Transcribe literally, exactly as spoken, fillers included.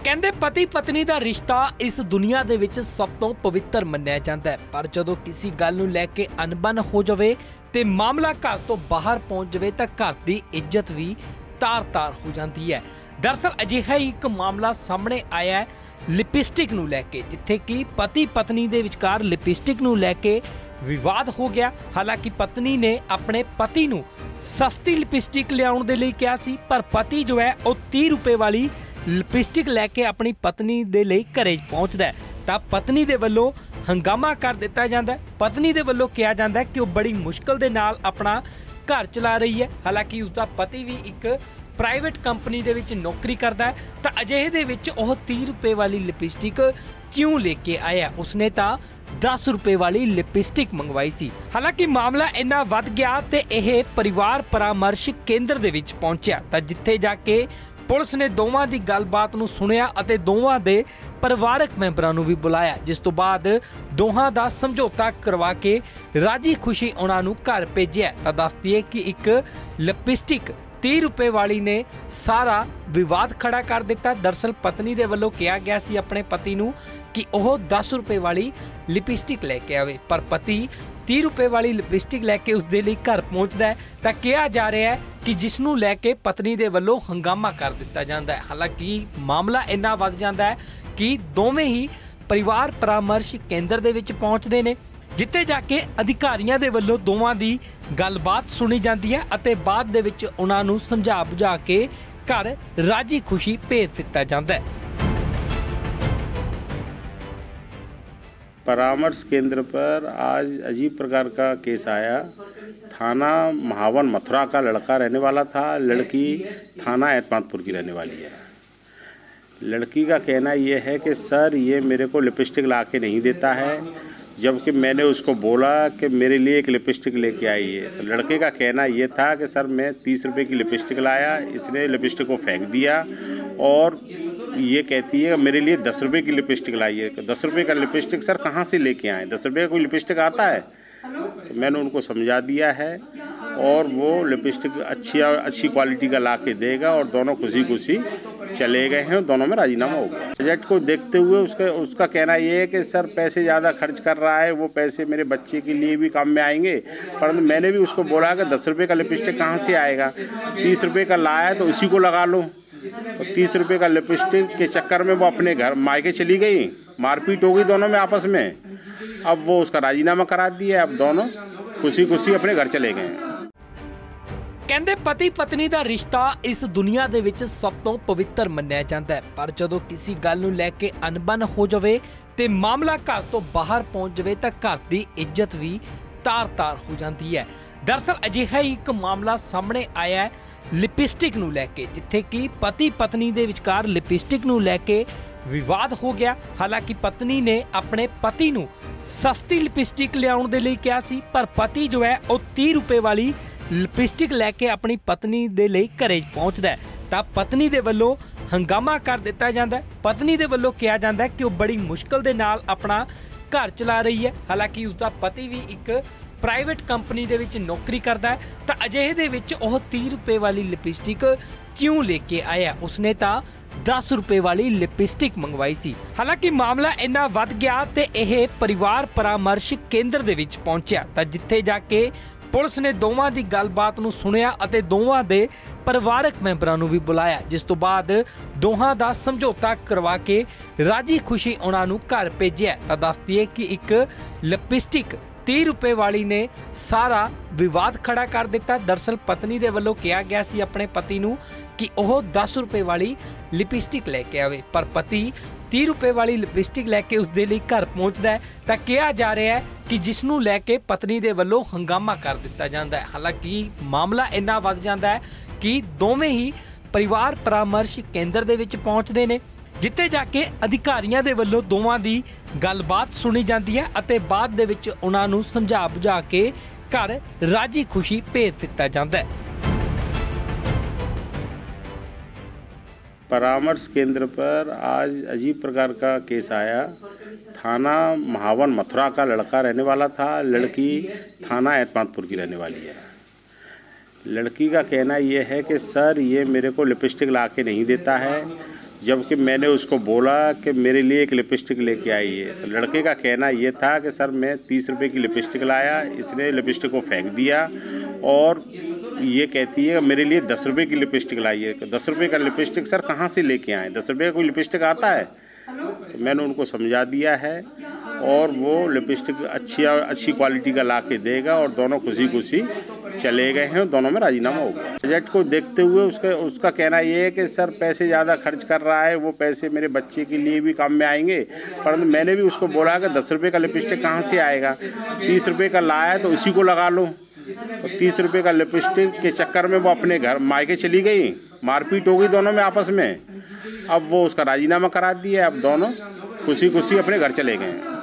ਕਹਿੰਦੇ ਪਤੀ ਪਤਨੀ ਦਾ ਰਿਸ਼ਤਾ ਇਸ ਦੁਨੀਆ ਦੇ ਵਿੱਚ ਸਭ ਤੋਂ ਪਵਿੱਤਰ ਮੰਨਿਆ ਜਾਂਦਾ ਹੈ, ਪਰ ਜਦੋਂ ਕਿਸੇ ਗੱਲ ਨੂੰ ਲੈ ਕੇ ਅਣਬਣ ਹੋ ਜਾਵੇ ਤੇ ਮਾਮਲਾ ਘਰ ਤੋਂ ਬਾਹਰ ਪਹੁੰਚ ਜਾਵੇ ਤਾਂ ਘਰ ਦੀ ਇੱਜ਼ਤ ਵੀ ਤਾਰ-ਤਾਰ ਹੋ ਜਾਂਦੀ ਹੈ। ਦਰਅਸਲ ਅਜਿਹਾ ਹੀ ਇੱਕ ਮਾਮਲਾ ਸਾਹਮਣੇ ਆਇਆ ਹੈ ਲਿਪਸਟਿਕ ਨੂੰ ਲੈ ਕੇ, ਜਿੱਥੇ ਕਿ ਪਤੀ ਪਤਨੀ ਦੇ ਵਿਚਕਾਰ ਲਿਪਸਟਿਕ ਨੂੰ ਲੈ ਕੇ ਵਿਵਾਦ ਹੋ ਗਿਆ। ਹਾਲਾਂਕਿ ਪਤਨੀ ਨੇ ਆਪਣੇ ਪਤੀ ਨੂੰ ਸਸਤੀ ਲਿਪਸਟਿਕ ਲਿਆਉਣ ਦੇ ਲਈ ਕਿਹਾ ਸੀ, ਪਰ ਪਤੀ ਜੋ ਹੈ ਉਹ तीस रुपए ਵਾਲੀ ਲਿਪਸਟਿਕ ਲੈ ਕੇ ਆਪਣੀ ਪਤਨੀ ਦੇ ਲਈ ਘਰੇ ਪਹੁੰਚਦਾ ਹੈ ਤਾਂ ਪਤਨੀ ਦੇ ਵੱਲੋਂ ਹੰਗਾਮਾ ਕਰ ਦਿੱਤਾ ਜਾਂਦਾ ਹੈ। ਪਤਨੀ ਦੇ ਵੱਲੋਂ ਕਿਹਾ ਜਾਂਦਾ ਹੈ ਕਿ ਉਹ ਬੜੀ ਮੁਸ਼ਕਲ ਦੇ ਨਾਲ ਆਪਣਾ ਘਰ ਚਲਾ ਰਹੀ ਹੈ। ਹਾਲਾਂਕਿ ਉਸਦਾ ਪਤੀ ਵੀ ਇੱਕ ਪ੍ਰਾਈਵੇਟ ਕੰਪਨੀ ਦੇ ਵਿੱਚ ਨੌਕਰੀ ਕਰਦਾ ਹੈ ਤਾਂ ਅਜਿਹੇ ਦੇ ਵਿੱਚ ਉਹ तीस रुपए ਵਾਲੀ ਲਿਪਸਟਿਕ ਕਿਉਂ ਲੈ ਕੇ ਆਇਆ? ਉਸਨੇ ਤਾਂ दस रुपए ਵਾਲੀ ਲਿਪਸਟਿਕ ਮੰਗਵਾਈ ਸੀ। ਹਾਲਾਂਕਿ ਮਾਮਲਾ ਇੰਨਾ ਵੱਧ ਗਿਆ ਤੇ ਇਹ ਪਰਿਵਾਰ ਪਰਾਮਰਸ਼ ਕੇਂਦਰ ਦੇ ਵਿੱਚ ਪਹੁੰਚਿਆ ਤਾਂ ਜਿੱਥੇ ਜਾ ਕੇ ਪੁਲਿਸ ਨੇ ਦੋਵਾਂ ਦੀ ਗੱਲਬਾਤ ਨੂੰ ਸੁਣਿਆ ਅਤੇ ਦੋਵਾਂ ਦੇ ਪਰਿਵਾਰਕ ਮੈਂਬਰਾਂ ਨੂੰ ਵੀ ਬੁਲਾਇਆ, ਜਿਸ ਤੋਂ ਬਾਅਦ ਦੋਹਾਂ ਦਾ ਸਮਝੌਤਾ ਕਰਵਾ ਕੇ ਰਾਜੀ ਖੁਸ਼ੀ ਉਹਨਾਂ ਨੂੰ ਘਰ ਭੇਜਿਆ। ਤਾਂ ਦੱਸ ਦਈਏ ਕਿ ਇੱਕ ਲਿਪਸਟਿਕ तीस रुपए वाली ने सारा विवाद खड़ा कर दिता। दरअसल पत्नी दे वल्लों कहा गया सी अपने पति नूं कि ओह दस रुपए वाली लिपस्टिक लैके आवे, पर पति तीस रुपए वाली लिपस्टिक लैके उस दे लई घर पहुंचदा है तां कहा जा रहा है कि जिसनूं लैके पत्नी दे वल्लों हंगामा कर दिता जांदा है। हालांकि मामला इन्ना वध जांदा है कि दोवें ही परिवार परामर्श केंद्र दे विच पहुंचदे ने, जिथे जाके अधिकारियों के वल्लों दोवां दी गलबात सुनी जाती है और बाद दे विच उन्हां नूं समझा बुझा के घर राजी खुशी भेज दिता जाता है। परामर्श केंद्र पर आज अजीब प्रकार का केस आया। थाना महावन मथुरा का लड़का रहने वाला था, लड़की थाना एतमादपुर की रहने वाली है। लड़की का कहना यह है कि सर ये मेरे को लिपस्टिक ला के नहीं देता है, जबकि मैंने उसको बोला कि मेरे लिए एक लिपस्टिक लेके आई है। तो लड़के का कहना ये था कि सर मैं तीस रुपए की लिपस्टिक लाया, इसने लिपस्टिक को फेंक दिया और ये कहती है मेरे लिए दस रुपए की लिपस्टिक लाई है। दस रुपए का लिपस्टिक सर कहाँ से लेके आए? दस रुपये का कोई लिपस्टिक आता है? तो मैंने उनको समझा दिया है और वो लिपस्टिक अच्छी अच्छी क्वालिटी का ला के देगा और दोनों खुशी खुशी चले गए हैं, दोनों में राजीनामा हो गया। बजट को देखते हुए उसका उसका कहना ये है कि सर पैसे ज़्यादा खर्च कर रहा है, वो पैसे मेरे बच्चे के लिए भी काम में आएंगे। परंतु मैंने भी उसको बोला कि दस रुपये का लिपस्टिक कहाँ से आएगा, तीस रुपये का लाया तो उसी को लगा लो। तो तीस रुपये का लिपस्टिक के चक्कर में वो अपने घर मायके चली गई, मारपीट हो गई दोनों में आपस में। अब वो उसका राजीनामा करा दिया, अब दोनों खुशी खुशी अपने घर चले गए हैं। ਕਹਿੰਦੇ ਪਤੀ ਪਤਨੀ ਦਾ ਰਿਸ਼ਤਾ ਇਸ ਦੁਨੀਆ ਦੇ ਵਿੱਚ ਸਭ ਤੋਂ ਪਵਿੱਤਰ ਮੰਨਿਆ ਜਾਂਦਾ ਹੈ, ਪਰ ਜਦੋਂ ਕਿਸੇ ਗੱਲ ਨੂੰ ਲੈ ਕੇ ਅਣਬਣ ਹੋ ਜਾਵੇ ਤੇ ਮਾਮਲਾ ਘਰ ਤੋਂ ਬਾਹਰ ਪਹੁੰਚ ਜਾਵੇ ਤਾਂ ਘਰ ਦੀ ਇੱਜ਼ਤ ਵੀ ਤਾਰ-ਤਾਰ ਹੋ ਜਾਂਦੀ ਹੈ। ਦਰਅਸਲ ਅਜਿਹਾ ਹੀ ਇੱਕ ਮਾਮਲਾ ਸਾਹਮਣੇ ਆਇਆ ਹੈ ਲਿਪਸਟਿਕ ਨੂੰ ਲੈ ਕੇ, ਜਿੱਥੇ ਕਿ ਪਤੀ ਪਤਨੀ ਦੇ ਵਿਚਕਾਰ ਲਿਪਸਟਿਕ ਨੂੰ ਲੈ ਕੇ ਵਿਵਾਦ ਹੋ ਗਿਆ। ਹਾਲਾਂਕਿ ਪਤਨੀ ਨੇ ਆਪਣੇ ਪਤੀ ਨੂੰ ਸਸਤੀ ਲਿਪਸਟਿਕ ਲਿਆਉਣ ਦੇ ਲਈ ਕਿਹਾ ਸੀ, ਪਰ ਪਤੀ ਜੋ ਹੈ ਉਹ तीस रुपए ਵਾਲੀ ਲਿਪਸਟਿਕ ਲੈ ਕੇ ਆਪਣੀ ਪਤਨੀ ਦੇ ਲਈ ਘਰੇ ਪਹੁੰਚਦਾ ਹੈ ਤਾਂ ਪਤਨੀ ਦੇ ਵੱਲੋਂ ਹੰਗਾਮਾ ਕਰ ਦਿੱਤਾ ਜਾਂਦਾ ਹੈ। ਪਤਨੀ ਦੇ ਵੱਲੋਂ ਕਿਹਾ ਜਾਂਦਾ ਹੈ ਕਿ ਉਹ ਬੜੀ ਮੁਸ਼ਕਲ ਦੇ ਨਾਲ ਆਪਣਾ ਘਰ ਚਲਾ ਰਹੀ ਹੈ। ਹਾਲਾਂਕਿ ਉਸਦਾ ਪਤੀ ਵੀ ਇੱਕ ਪ੍ਰਾਈਵੇਟ ਕੰਪਨੀ ਦੇ ਵਿੱਚ ਨੌਕਰੀ ਕਰਦਾ ਹੈ ਤਾਂ ਅਜਿਹੇ ਦੇ ਵਿੱਚ ਉਹ तीस रुपए ਵਾਲੀ ਲਿਪਸਟਿਕ ਕਿਉਂ ਲੈ ਕੇ ਆਇਆ? ਉਸਨੇ ਤਾਂ दस रुपए वाली लिपस्टिक मंगवाई सी। हालांकि मामला इन्ना वध गया ते यह परिवार परामर्श केंद्र दे विच पहुंचिया तां जिथे जाके पुलिस ने दोवां दी गलबात नूं सुनिया अते दोवां दे परिवारक मैंबरां नूं भी बुलाया, जिस तो बाद दोहां दा समझौता करवा के राजी खुशी उन्हां नूं घर भेजिया। तां दस दईए कि एक लिपस्टिक तीस रुपए वाली ने सारा विवाद खड़ा कर दिता। दरअसल पत्नी दे वल्लों कहा गया सी अपने पति नूं कि ओह दस रुपए वाली लिपस्टिक लैके आवे, पर पति तीस रुपए वाली लिपस्टिक लैके उस दे लई घर पहुंचदा है तां कहा जा रहा है कि जिसनूं लैके पत्नी दे वल्लों हंगामा कर दिता जांदा है। हालांकि मामला इन्ना वध जांदा है कि दोवें ही परिवार परामर्श केंद्र दे विच पहुंचदे ने, जिथे जाके अधिकारियों के वल्लों दोवां दी गलबात सुनी जाती है और बाद दे विच उन्हां नूं समझा बुझा के घर राजी खुशी भेज दिता जाता है। परामर्श केंद्र पर आज अजीब प्रकार का केस आया। थाना महावन मथुरा का लड़का रहने वाला था, लड़की थाना एतमादपुर की रहने वाली है। लड़की का कहना ये है कि सर ये मेरे को लिपस्टिक ला के नहीं देता है, जबकि मैंने उसको बोला कि मेरे लिए एक लिपस्टिक लेके आइए। तो लड़के का कहना ये था कि सर मैं तीस रुपए की लिपस्टिक लाया, इसने लिपस्टिक को फेंक दिया और ये कहती है मेरे लिए दस रुपए की लिपस्टिक लाइए। दस रुपए का लिपस्टिक सर कहाँ से लेके आए? दस रुपये का कोई लिपस्टिक आता है? तो मैंने उनको समझा दिया है और वो लिपस्टिक अच्छी अच्छी क्वालिटी का ला के देगा और दोनों खुशी खुशी चले गए हैं, दोनों में राजीनामा हो गया। बजट को देखते हुए उसका उसका कहना ये है कि सर पैसे ज़्यादा खर्च कर रहा है, वो पैसे मेरे बच्चे के लिए भी काम में आएंगे। परंतु मैंने भी उसको बोला कि दस रुपये का लिपस्टिक कहाँ से आएगा, तीस रुपये का लाया तो उसी को लगा लो। तो तीस रुपये का लिपस्टिक के चक्कर में वो अपने घर मायके चली गई, मारपीट हो गई दोनों में आपस में। अब वो उसका राजीनामा करा दिया, अब दोनों खुशी खुशी अपने घर चले गए।